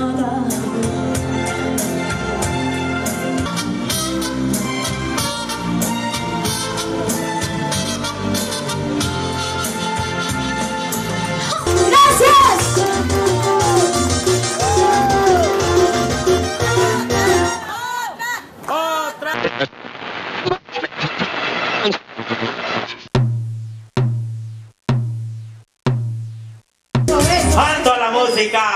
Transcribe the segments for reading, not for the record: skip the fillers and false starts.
nada. ¡Alto a la música!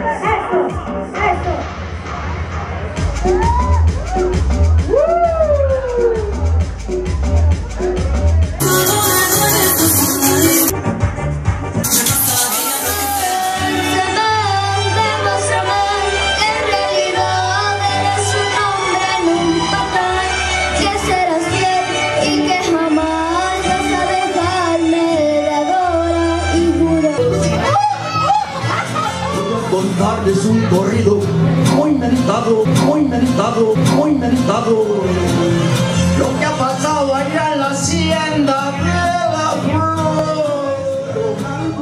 Contarles un corrido muy meditado, muy meditado, muy meditado. Lo que ha pasado allá en la hacienda de la Flor.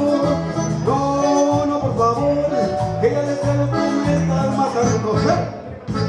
No, no, por favor, que ya les traigo con esta alma a recoger.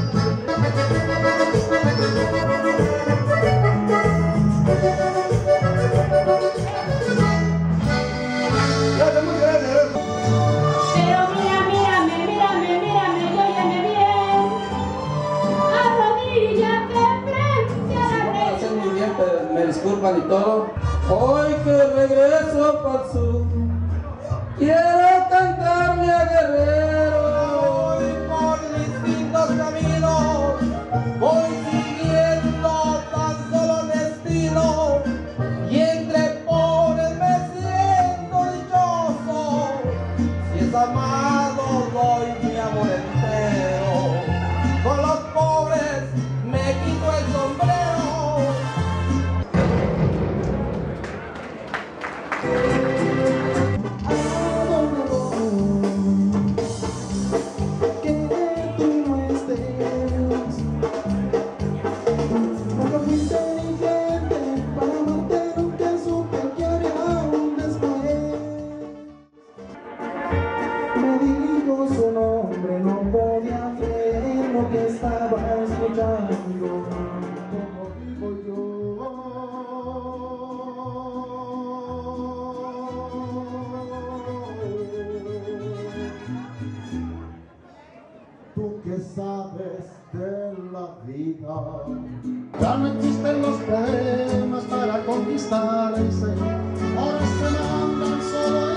Gracias, muchas gracias. Pero mírame, y óyeme bien. Arrodíllate frente a la reina. Hacen muy bien, pero me disculpan y todo. Hoy que regreso pa'l sur, quiero cantarle a Guerrero. Voy por distintos caminos, voy siguiendo tan solo destino, y entre pobres me siento dichoso. Si es amado doy mi amor entero, con los pobres me quito el sombrero. Me dijo su nombre, no podía creer lo que estaba escuchando. Como vivo yo. Tú que sabes de la vida, ya no existen los poemas para conquistarse. Ahora se mandan solo